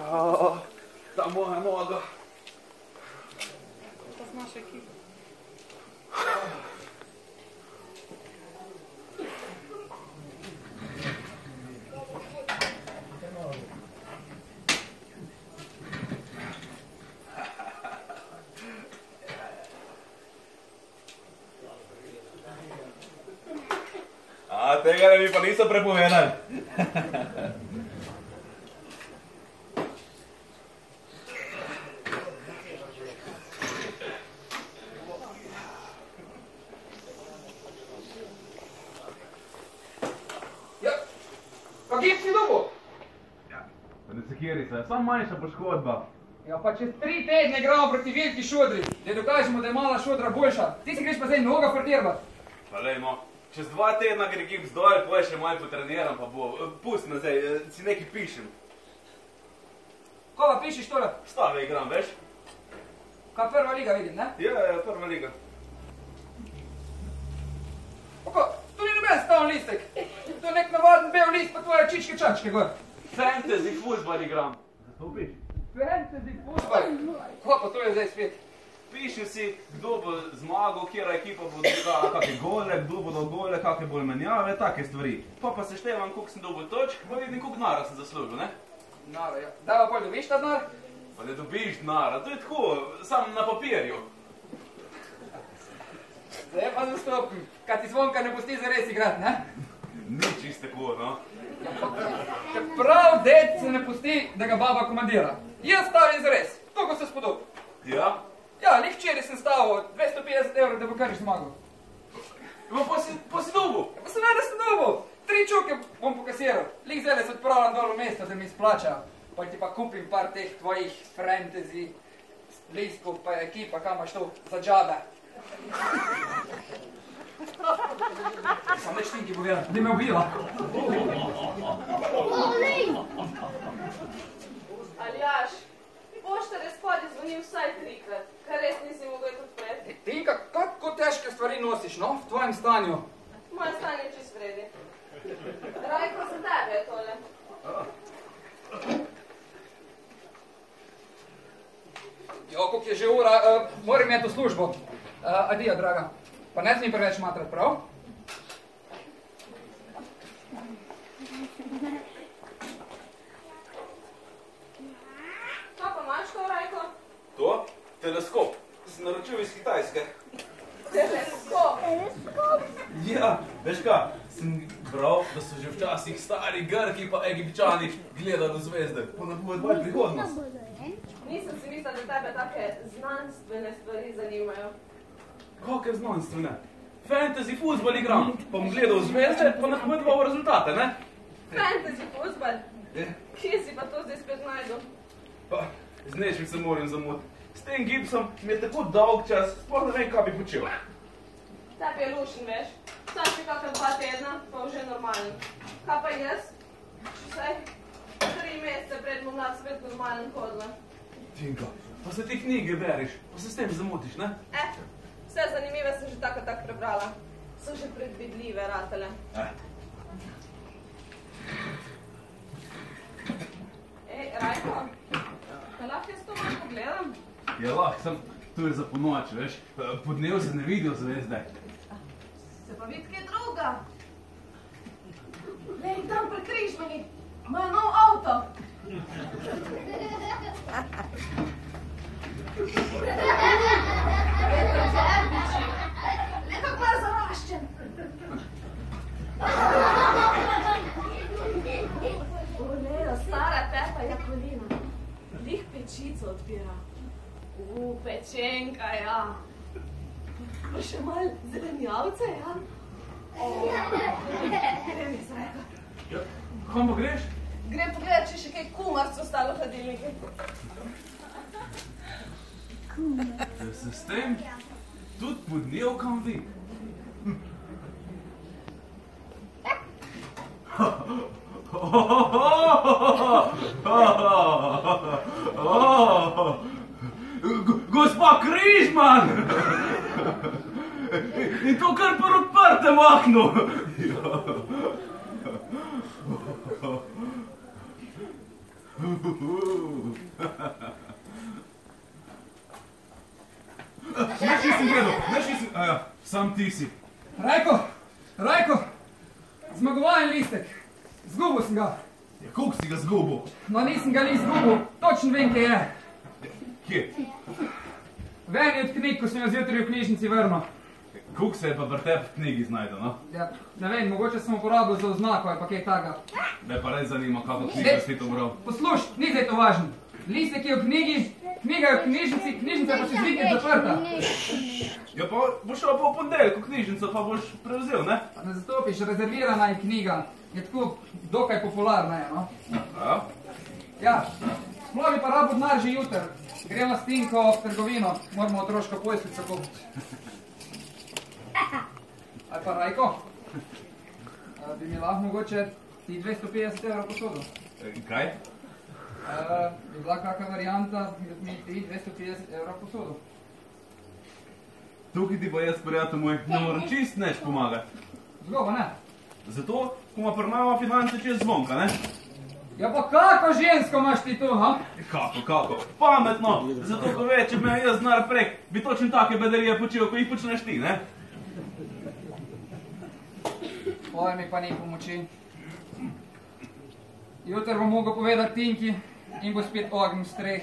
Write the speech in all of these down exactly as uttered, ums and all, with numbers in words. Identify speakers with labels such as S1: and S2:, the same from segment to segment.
S1: Ta moja noga.
S2: To znaš ekipa.
S1: A, tega mi pa niso prepovedali.
S2: Ja, pa kje si dobil?
S1: Ja, pa ne sekiri se, samo manjša poškodba.
S2: Ja, pa čez tri tedne igramo proti veliki šodri, da dokažemo, da je mala šodra boljša. Ti si greš pa zdaj noga frtirbat.
S1: Pa lej, no, čez dva tedna gre gips dol, poje še malo potreniram, pa bo, pusti me zdaj, si nekaj pišem.
S2: Ko pa pišiš tole?
S1: Stave igram, veš?
S2: Kaj prva liga vidim, ne?
S1: Ja, ja, prva liga.
S2: Oko, tu ni noben stavn listek. To je nek navaden bel list, pa tvoje čičke čačke gor.
S1: Fantasy futbol igram. Zastopiš?
S2: Fantasy futbol. Ko pa to je zdaj spet?
S1: Piši si, kdo bo zmagal, kjera ekipa bo dogala kakve gole, kdo bo dal gole, kakve bolj menjave, take stvari. Pa pa seštevam, koliko sem dobil točk, pa vidim, koliko denara sem zaslužil, ne?
S2: Nara, ja. Daj pa pol dobiš ta denar?
S1: Pa ne dobiš denara, to je tako, samo na papirju.
S2: Zdaj pa zastopim, kaj ti zvonka ne pusti zares igrat, ne?
S1: Ni čist tako, no.
S2: Prav ded se ne pusti, da ga baba komandira. Jaz stavim zares, toliko se spodob.
S1: Ja?
S2: Ja, lik včeraj sem stavil dvesto petdeset evrov, da bo kar zmagal.
S1: Pa pa si, pa si dobil?
S2: Pa sem vedno sem dobil. Tri čuke bom pokasiral. Lik zdaj se odpravljam dol v mesto, da mi izplačajo. Pa ti pa kupim par teh tvojih fantasy listkov, pa ekipa, kam imaš to za džabe. Sam več tinki povedal, da me ubila.
S3: Aljaš, poštar je spodaj zvonil vsaj trikrat, kar res nisi mogel odpreti.
S2: Tinka, kako težke stvari nosiš, no, v tvojem stanju?
S3: Moje stanje je čist vredi. Rajko, za tebe je tole.
S2: Jo, koliko je že ura, uh, moram imeti v službo. Uh, adijo, draga. Pa ne smem preveč matrat, prav?
S3: Kaj pa imaš to, Rajko?
S1: To? Teleskop. Sem naročil iz Kitajske.
S3: Teleskop?
S1: Ja, veš kaj, sem bral, da so že včasih stari Grki pa Egipčani gledali v zvezde. Pa napovedovali prihodnost.
S3: Nisem si mislila, da tebe take znanstvene stvari zanimajo.
S1: Kakve znanstvene? Fantasy futbol igram, pa bom gledal zvezde, pa napovedoval rezultate, ne?
S3: Fantasy futbol?
S1: Je.
S3: Kje si pa to zdaj spet najdel?
S1: Pa, z nečim se moram zamuditi. S tem gipsom mi je tako dolg čas, sploh ne vem, kaj bi počel.
S3: Tebi je lušen, veš. Sam še kakšna dva tedna, pa že normalen. Kaj pa jaz? Vsaj tri mesece pred bom na svet normalen hodila.
S1: Tinka, pa se ti knjige beriš, pa se s tem zamotiš, ne?
S3: Eh, vse zanimive sem že tako tak prebrala. So že predvidljive ratele.
S1: Eh.
S3: Ej, Rajko, te lahko jaz to malo pogledam?
S1: Ja, lahko, sem tu je za ponoč, veš, po dnevu se ne vidijo zvezde.
S3: Se pa vidi kaj druga. Lej, tam pri križmani, imajo nov avto. Eto, čerbiči. Le kako je zaraščen. Olejo, stara Pepa Jakolina. Lih pečico odpira. U, pečenka, ja. Pa še malo zelenjavce, ja? Grem iz Rajko.
S1: Ja, kam pa greš?
S3: Grem pogledat, če še kaj kumarc ostalo v hladilniku.
S1: Da se s tem tudi podnev kam vi. Gospa Križman! In to kar pri odprtem oknu! Neš nisem gledal, neš nisem... Aja, sam ti si.
S2: Rajko, Rajko, zmagovalen listek. Zgubil sem ga.
S1: Ja, koliko si ga zgubil?
S2: No, nisem ga ni zgubil, točno vem, kje je.
S1: Kje?
S2: V eni od knjig, ko sem jo zjutraj v knjižnici vrnil.
S1: Koliko se je pa pri tebi v knjigi znajdel, no?
S2: Ja, ne vem, mogoče sem uporabil za oznako ali pa kaj takega.
S1: Me pa res zanima, kako knjigo si to bral.
S2: Posluš, ni zdaj to važno. Listek je v knjigi, knjiga je v knjižnici, knjižnica pa še zvikne zaprta.
S1: Ja, pa boš šel pa v ponedeljek v knjižnico, pa boš prevzel, ne?
S2: Pa ne zastopiš, rezervirana je knjiga. Je tako dokaj popularna je, no?
S1: Ja?
S2: Ja, sploh bi pa rabo denar že jutr. Gremo s Tinko v trgovino, moramo otroško pojslico kupiti. Ali pa Rajko, a, bi mi lahko mogoče ti dvesto petdeset evrov posodil.
S1: E, kaj?
S2: A, bi bila kakva varianta, da mi ti dvesto petdeset evrov posodil.
S1: Tukaj ti pa jaz, prijatelj moj, ne moram čist neč pomagati.
S2: Zgoba, ne?
S1: Zato, ko ima prnava finance čez zvonka, ne?
S2: Ja pa kako žensko imaš ti tu, ha?
S1: Kako, kako? Pametno! Zato, ko ve, če bi me jaz znar prek, bi točno take bedarije počel, ko jih počneš ti, ne?
S2: Oj, mi pa ni pomoči. Jutr bom mogel povedati Tinki in bo spet ognj v streh.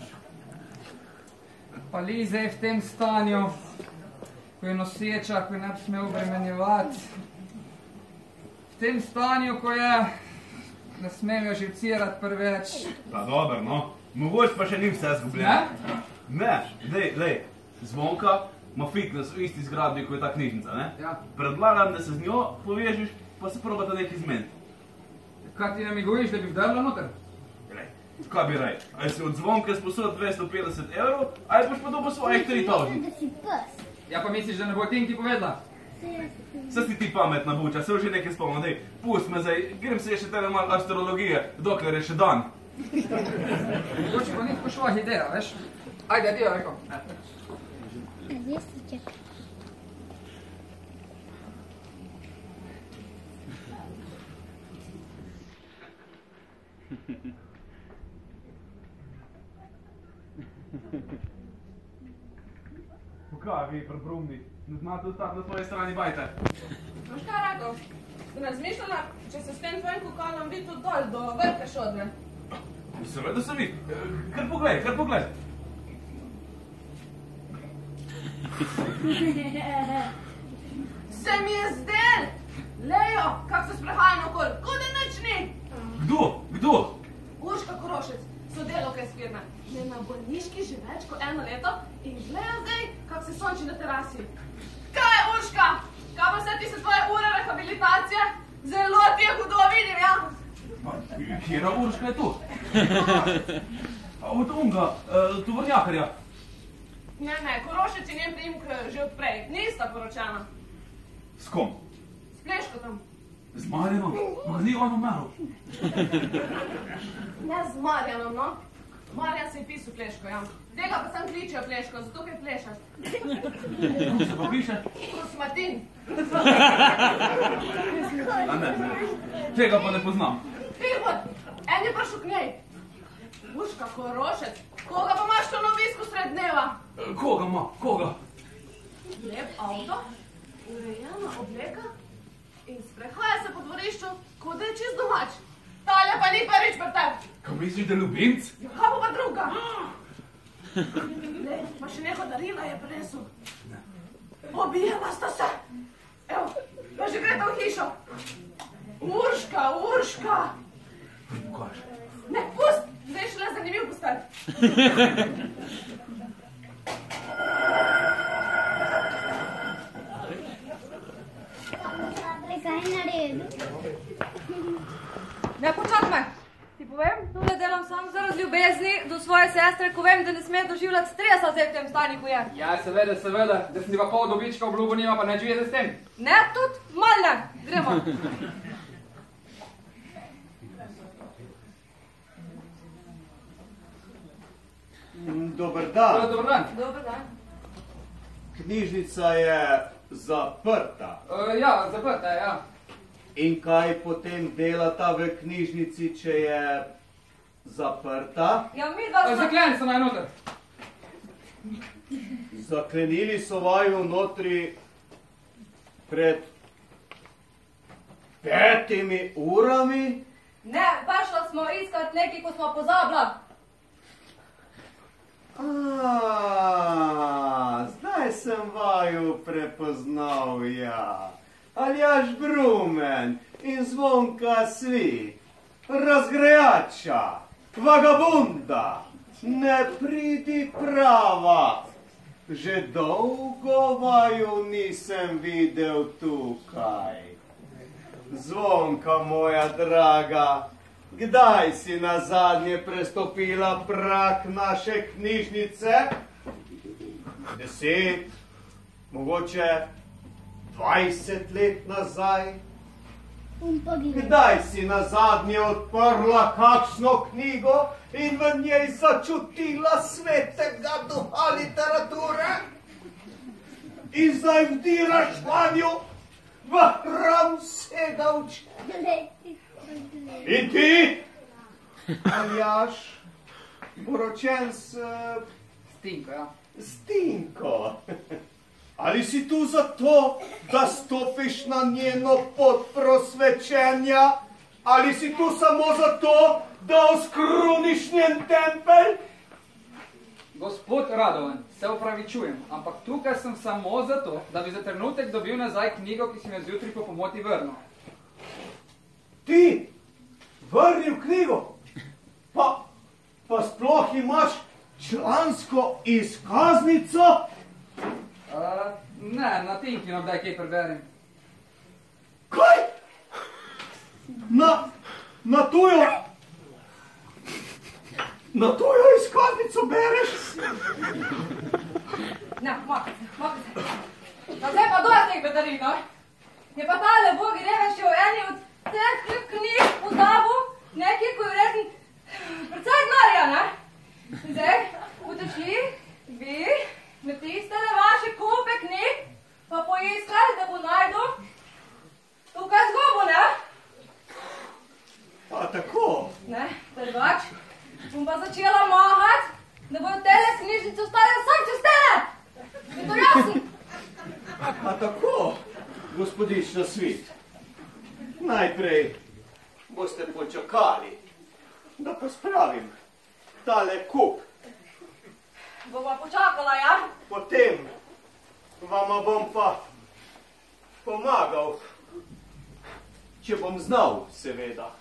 S2: Pa Liza je v tem stanju, ko je noseča, ko je ne bi smel obremenjevati. V tem stanju, ko je, ne smem jo živcirati preveč.
S1: Pa dober, no. Mogoče pa še ni vse zgubljeno.
S2: Ne?
S1: Ne, lej, lej. Zvonka ima fitness v isti zgradbi, ko je ta knjižnica, ne?
S2: Ja.
S1: Predlagam, da se z njo povežiš, pa se probata nekaj zmeniti.
S2: Kaj ti namiguješ, da bi vdrla noter?
S1: Lej, kaj bi rej? Ali si od Zvonke sposodil dvesto petdeset evrov, ali boš pa dobil svojih tri tisoč?
S2: Ja pa misliš, da ne bo Tinki povedala?
S1: Saj si ti pametna buča, se že nekaj spomnil, dej, pust me zdaj, grem se še tele malo astrologije, dokler je še dan.
S2: Mogoče pa ni tako šla ideja, veš? Ajde, adijo, rekel.
S4: Звездочек.
S1: Kaj vi, prebrumni, ne znate ostati na svoji strani, bajte?
S3: Veš kaj, Rado? Sem razmišljala, če se s tem tvojim kukalom vidi tudi dol, do vrte šodre.
S1: Seveda se vidi. Kar poglej, kar poglej.
S3: Se mi je zdel! Lejo, kak se sprehajam okoli, ko da nič ni!
S1: Kdo? Kdo?
S3: Urška Korošec, sodelavka iz firme. Je na bolniški že več kot eno leto in gledajo zdaj, kak se sonči na terasi. Kaj, Urška? Kaj pa vse ti se tvoje ure rehabilitacije? Zelo ti je hudo, vidim, ja?
S1: Pa, kjera Urška je tu? Od unga, tovornjakarja.
S3: Ne, ne, Korošec in njen priimk že odprej. Nista poročena.
S1: S kom?
S3: S Pleškotom.
S1: Z Marjanom? Pa ga ni on umrl.
S3: Ne z Marjanom, no. Marjan se je pisal Pleško, ja. Tega pa sam kličejo Pleško, zato kaj plešaš.
S1: Kako se pa piše?
S3: Kosmatin.
S1: A ne, ne. Tega pa ne poznam.
S3: Filbot, en je prišel k njej. Urška Korošec, koga pa imaš to na obisku sred dneva?
S1: Koga ima? Koga?
S3: Lep avto, urejena obleka in sprehaja se po dvorišču, kot da je čist domač. Tale pa ni prvič pri tebi.
S1: Kaj misliš, da ljubimc?
S3: Ja, kaj bo pa druga? Lej, pa še neko darila je prinesel. Objela sta se. Evo, pa že greta v hišo. Urška, Urška.
S1: Pokaž.
S3: Ne, pust, zdaj je šele zanimiv postati.
S4: Kaj naredu?
S5: Ne, počak me. Ti povem, tole delam sam zaradi ljubezni do svoje sestre, ko vem, da ne sme doživljati stresa zdaj v tem stanju, ko je.
S2: Ja, seveda, seveda, da sem ti pa pol dobička obljubo nima, pa ne živete s tem.
S5: Ne, tudi malo ne. Gremo.
S6: Dober dan.
S2: Dobar dan.
S5: Dobar dan.
S6: Knjižnica je zaprta.
S2: Uh, ja, zaprta je, ja.
S6: In kaj potem delata v knjižnici, če je Zaprta.
S5: Ja, mi dva smo...
S2: Zakljeni so naj noter.
S6: Zaklenili so vaju notri pred petimi urami.
S5: Ne, pašla smo iskat nekaj, ko smo pozabila.
S6: A, zdaj sem vaju prepoznal, ja. Aljaž Brumen in Zvonka Svit, razgrajača, vagabunda, ne pridi prava. Že dolgo vaju nisem videl tukaj. Zvonka moja draga, kdaj si nazadnje prestopila prag naše knjižnice? Deset, mogoče dvajset let nazaj? Kdaj si nazadnje odprla kakšno knjigo in v njej začutila svetega duha literature? In zdaj vdiraš vanjo v hram vsega učenja. In ti, Aljaž, poročen s...
S2: Stinko, ja.
S6: Stinko. Ali si tu zato, da stopiš na njeno pot prosvečenja? Ali si tu samo zato, da oskruniš njen tempelj?
S2: Gospod Radovan, se opravičujem, ampak tukaj sem samo zato, da bi za trenutek dobil nazaj knjigo, ki sem jo zjutri po pomoti vrnil.
S6: Ti? Vrnil knjigo? Pa, pa sploh imaš člansko izkaznico?
S2: Uh, ne, na Tinkino kdaj kaj preberim.
S6: Kaj? Na, na tujo? Na tujo izkaznico bereš?
S5: Ne, makaj se, makaj se. Da zdaj pa dosti teh bedarij, no? Je pa tale bogi reveč v eni od teh knjig pozabil nekaj, ko je vreden precej denarja, ne? Zdaj, uteči, vi, med tistele vaše kupe knjig, pa poiskali, da bo najdu tukaj zgobo, ne?
S6: A tako?
S5: Ne, prvač, bom pa začela mahat, da bojo tele knjižnice ostale vsak čez tele. Je to jasno?
S6: A tako, gospodična Svit? Najprej boste počakali, da pospravim tale kup.
S5: Bova počakala, ja?
S6: Potem vama bom pa pomagal, če bom znal, seveda.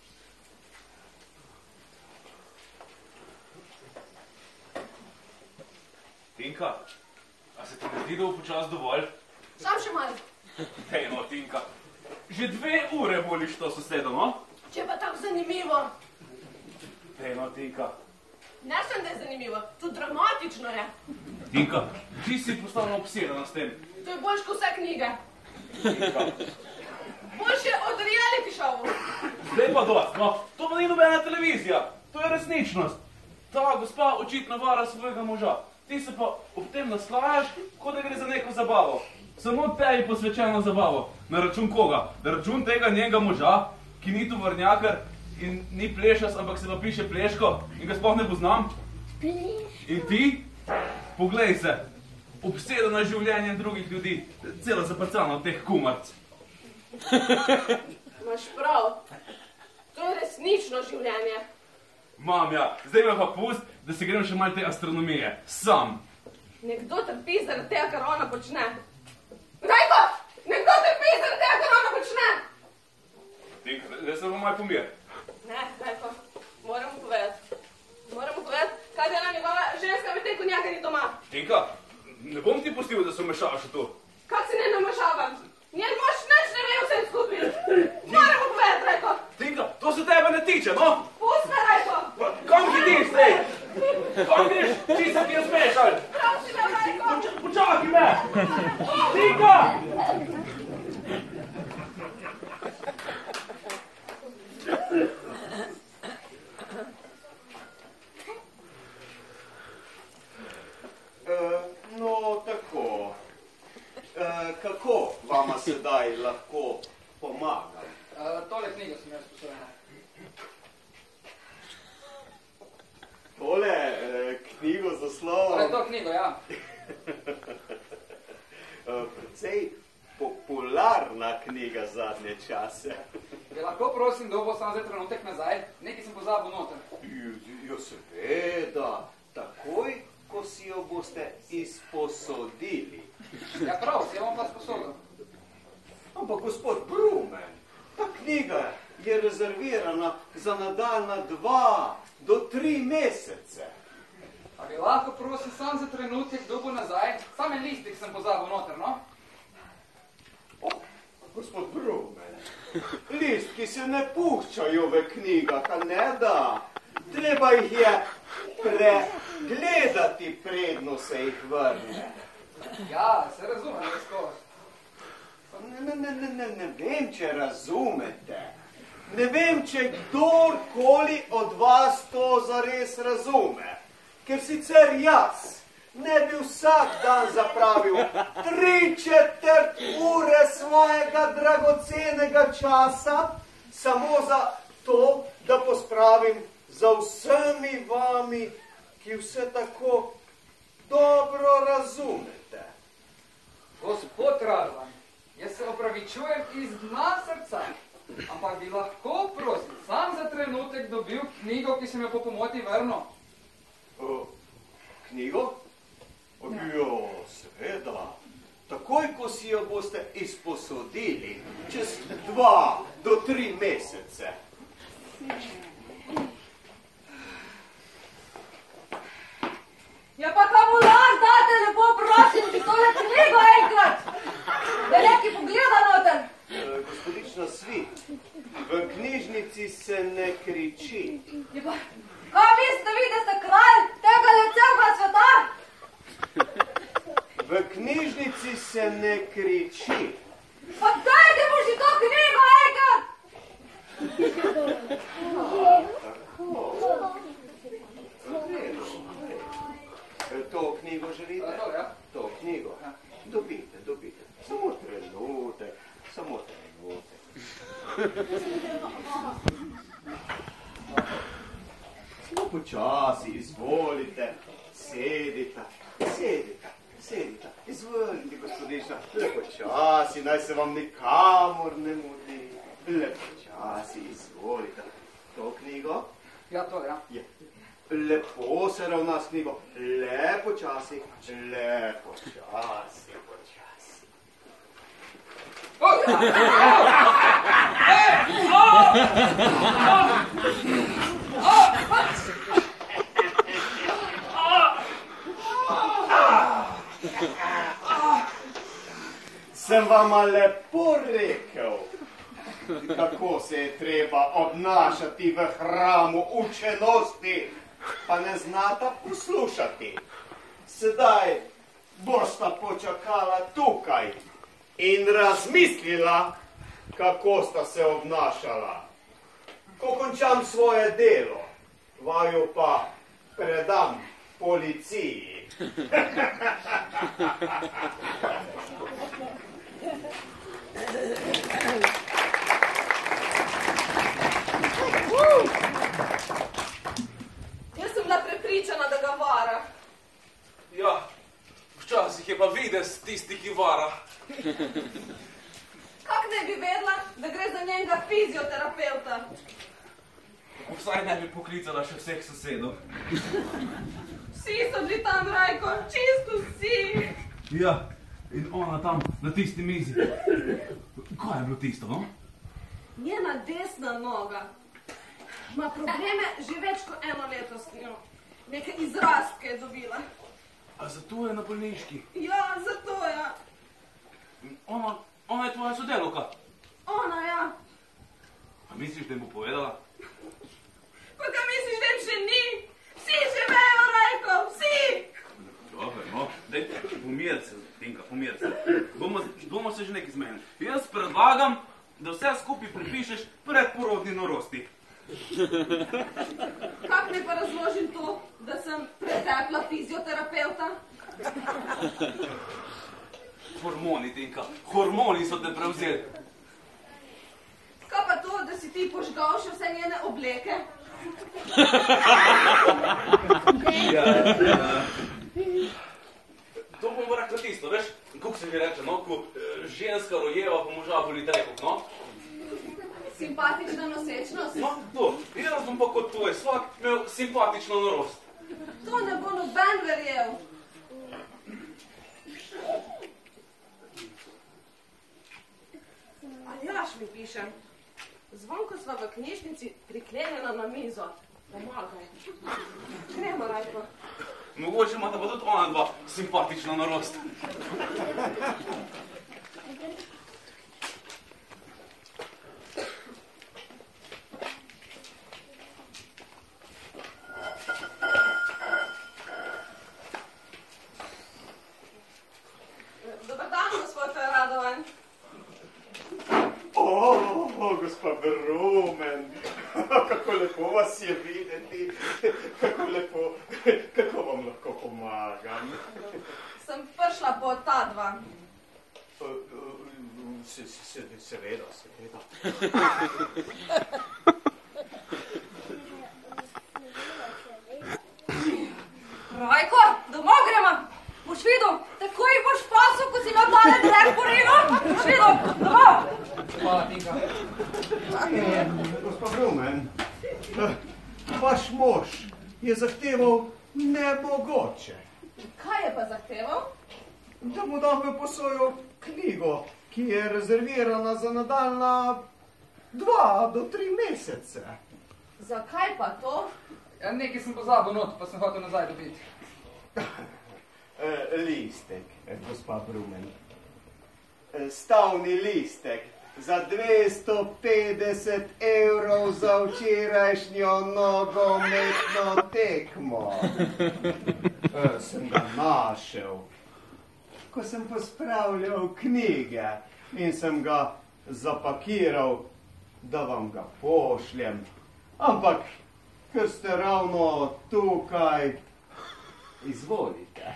S1: Tinka, a se ti ne zdi, da bo počas dovolj?
S3: Sam še malo.
S1: Dej no, Tinka, že dve ure voliš to sosedo, no?
S3: Če pa tako zanimivo.
S1: Dej no, Tinka.
S3: Ne sem, da je zanimivo, to dramatično je.
S1: Tinka, ti si postala obsedena s tem.
S3: To je boljš kot vse knjige.
S1: Tinka.
S3: Boljše od reality showu.
S1: Zdaj pa dost, no, to pa ni nobena televizija, to je resničnost. Ta gospa očitno vara svojega moža. Ti se pa ob tem naslajaš, kot da gre za neko zabavo. Samo tebi posvečeno zabavo. Na račun koga? Na račun tega njenega moža, ki ni tovornjakar in ni plešas, ampak se pa piše Pleško in ga sploh ne poznam. In ti, poglej se, obsedena življenjem drugih ljudi, cela zaprcana od teh kumarc.
S3: Imaš prav, to je resnično življenje.
S1: Mam, ja, zdaj me pa pust, da se grem še malo te astronomije. Sam.
S3: Nekdo trpi zaradi tega, kar ona počne. Rajko, nekdo trpi zaradi tega, kar ona počne.
S1: Tinka, zdaj se bom malo pomir.
S3: Ne, Rajko, moramo povedati. Moramo povedati, kaj dela njegova ženska med tem, ko njega ni doma.
S1: Tinka, ne bom ti pustil, da se vmešavaš v to.
S3: Kak se ne namašavam? Njen mož nič ne ve vsem skupaj. Moramo povedati, Rajko.
S1: Tinka, to se tebe ne tiče, no?
S3: Pusti me, Rajko.
S1: Kam hitiš, zdaj? Kam greš? Ti se ti je zmešal?
S3: Prosi me, Rajko.
S1: Poč- Počakaj me! Tinka!
S6: Uh, no, tako. Uh, kako vama sedaj lahko pomagam?
S2: Uh, tole knjigo sem jaz posojena.
S6: naslov.
S2: Torej to knjigo, ja.
S6: Precej popularna knjiga zadnje čase.
S2: Bi lahko prosim, da bo sam zdaj trenutek nazaj, nekaj sem pozabil noter.
S6: Jo, seveda, takoj, ko si jo boste izposodili.
S2: Ja prav, si jo bom pa sposodil.
S6: Ampak gospod Brumen, ta knjiga je rezervirana za nadaljna dva do tri mesece.
S2: A bi lahko prosim sam za trenutek, kdo bo nazaj? Sam en listik sem pozabil noter, no?
S6: O, gospod Brumen, listki se ne puščajo v knjigah, a ne da? Treba jih je pregledati, predno se jih vrne.
S2: Ja, se razumem, gospod.
S6: Ne, ne, ne, ne, ne, ne vem, če razumete. Ne vem, če kdorkoli od vas to zares razume. Ker sicer jaz ne bi vsak dan zapravil tri četrt ure svojega dragocenega časa samo za to, da pospravim za vsemi vami, ki vse tako dobro razumete.
S2: Gospod Radovan, jaz se opravičujem iz dna srca, ampak bi lahko, prosim, sam za trenutek dobil knjigo, ki sem jo po pomoti vrnil.
S6: O, knjigo? O, jo, seveda. Takoj, ko si jo boste izposodili, čez dva do tri mesece.
S5: Ja pa kamular, dajte lepo prosim, ti tole knjigo enkrat, da neki pogleda noter.
S6: E, gospodična Svit, v knjižnici se ne kriči.
S5: Ja pa, kaj mislite vi, da ste kralj tega celega sveta?
S6: V knjižnici se ne kriči.
S5: Pa dajte mu že to knjigo enkrat.
S6: To knjigo želite?
S2: To, ja.
S6: To knjigo? Dobite, dobite. Samo trenutek, samo trenutek. Samo počasi, izvolite. Sedite, sedite, sedite. Izvolite, gospodična. Le počasi, naj se vam nikamor ne mudi. Le počasi, izvolite. To knjigo?
S2: Ja, to, ja.
S6: Je. Lepo se ravna s knjigo, le počasi, le počasi, počasi. Sem vama lepo rekel, kako se je treba obnašati v hramu učenosti, pa ne znata poslušati. Sedaj bosta počakala tukaj in razmislila, kako sta se obnašala. Ko končam svoje delo, vaju pa predam policiji.
S3: Jaz sem bila prepričana, da ga vara.
S1: Ja, včasih je pa videz tisti, ki vara.
S3: Kak ne bi vedela, da gre za njenega fizioterapeuta?
S1: Vsaj ne bi poklicala še vseh sosedov.
S3: Vsi so bili tam, Rajko, čisto vsi.
S1: Ja, in ona tam na tisti mizi. Kaj je bilo tisto, no?
S3: Njena desna noga ima probleme že več kot eno leto s njo. Neke izrastke je dobila.
S1: A zato je na bolniški?
S3: Ja, zato ja.
S1: Ona, ona je tvoja sodelovka.
S3: Ona, ja.
S1: A misliš, da jim bo povedala?
S3: Pa kaj misliš, da jim še ni? Vsi že vejo, Rajko, vsi!
S1: Dobro, no, daj, pomir se, Tinka, pomir se. Bomo, bomo se že nekaj zmenili. Jaz predlagam, da vse skupaj pripišeš predporodni norosti.
S3: Kak ne pa razložim to, da sem pretepla fizioterapeuta?
S1: Hormoni, Tinka, hormoni so te prevzeli.
S3: Kaj pa to, da si ti požgal še vse njene obleke?
S1: Ja, ja. To bomo rekla tisto, veš, kako se mi reče, no, ko ženska rojeva, pa moža boli trepok, no?
S3: Simpatična nosečnost?
S1: No, to. Jaz bom pa kot tvoj svak imel simpatično norost.
S3: To ne bo noben verjel. Aljaš mi piše. Zvonko sva v knjižnici priklenjena na mizo. Pomagaj. Gremo, Rajko.
S1: Mogoče imata pa tudi ona dva simpatično norost.
S3: Dobar dan, gospod Radovan.
S6: O, gospa Brumen, kako lepo vas je videti, kako lepo, kako vam lahko pomagam.
S3: Sem prišla po ta dva.
S6: Se, se, seveda, seveda.
S5: Rajko, domov gremo. Boš videl, tako jih boš pasel, ko si imel tale drek po rinu. Boš videl, domov.
S2: Hvala, Tinka.
S6: Gospa Brumen, vaš mož je zahteval nemogoče.
S3: Kaj je pa zahteval?
S6: Da mu dam v posojo knjigo, ki je rezervirana za nadaljna dva do tri mesece.
S3: Zakaj pa to?
S2: Ja, nekaj sem pozabil not, pa sem hotel nazaj dobiti.
S6: Listek, gospa Brumen. Stavni listek za dvesto petdeset evrov za včerajšnjo nogometno tekmo. Sem ga našel, ko sem pospravljal knjige in sem ga zapakiral, da vam ga pošljem. Ampak, ker ste ravno tukaj, izvolite.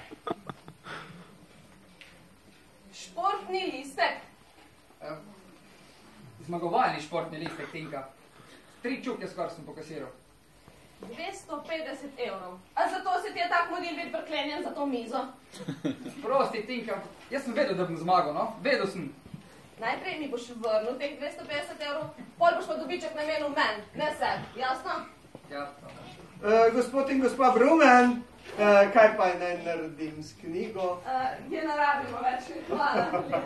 S3: Športni listek.
S2: Uh, zmagovalni športni listek, Tinka. Tri čuke skoraj sem pokasiral.
S3: dvesto petdeset evrov. A zato se ti je tak model biti priklenjen za to mizo?
S2: Prosti, Tinka, jaz sem vedel, da bom zmagal, no? Vedel sem.
S3: Najprej mi boš vrnil teh dvesto petdeset evrov, pol boš pa dobiček namenil meni, ne sebi, jasno?
S2: Jasno.
S6: Uh, gospod in gospa Brumen, uh, kaj pa naj naredim s knjigo?
S3: Uh, je ne rabimo več, hvala.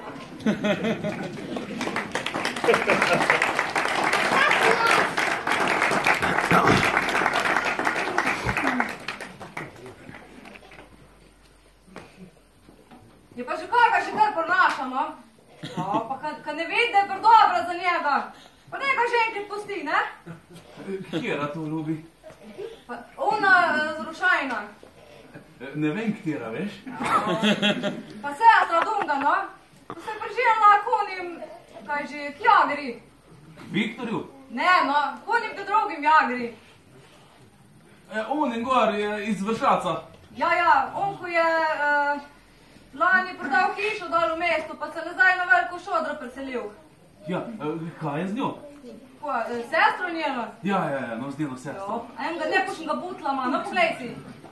S5: Je pa že koga še kar prinašamo. No, pa ka, ka ne vidi, da je predobra za njega. Pa neka že enkrat pusti, ne?
S1: Kjera to ljubi?
S5: Pa ona zrušajna.
S1: Ne vem, ktera, veš?
S5: Pa sestra Dunga, no? Pa se preživela konim, kaj že, k jagri.
S1: Viktorju?
S5: Ne, no, konim k drugim jagri.
S1: E, on in gor je iz Vršaca.
S5: Ja, ja, on ko je uh, lani prodal hišo dol v mestu, pa se nazaj na veliko šodro preselil.
S1: Ja, e, kaj je z njo?
S5: Ko, uh, sestro njeno?
S1: Ja, ja, ja, no, z njeno sestro.
S5: Jo, enega nepošnega butlama, no poglej si.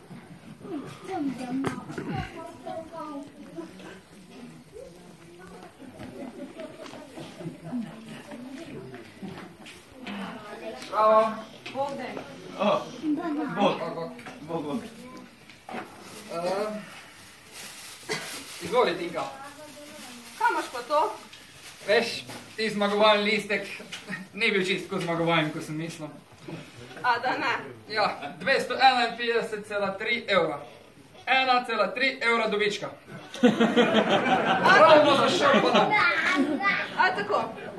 S2: Bravo.
S5: Bog dej.
S1: Oh, bog,
S2: Bog, bog.
S1: bog, bog.
S2: Uh, izvoli, Tinka.
S3: Kaj imaš pa to?
S2: Veš, ti zmagovalni listek ni bil čistko zmagovalen, ko sem mislil.
S3: A da ne?
S2: Ja, dvesto enainpetdeset cela tri evra. ena cela tri evra dobička. Ravno zašel pa nam.
S3: A tako?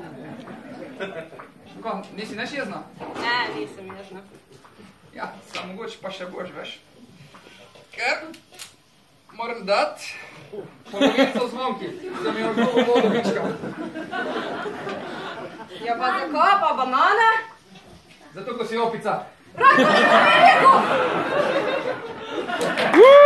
S2: Kako, nisi neš jezna?
S3: Ne, nisem ježna.
S2: Ja, samo mogoče pa še boš, veš. Ker moram dati polovico zvonki, da mi je odgovo bo dobička.
S5: Ja, pa zakaj pa banane?
S2: Zato, ko si opica.
S5: Rajko, ti to rekel!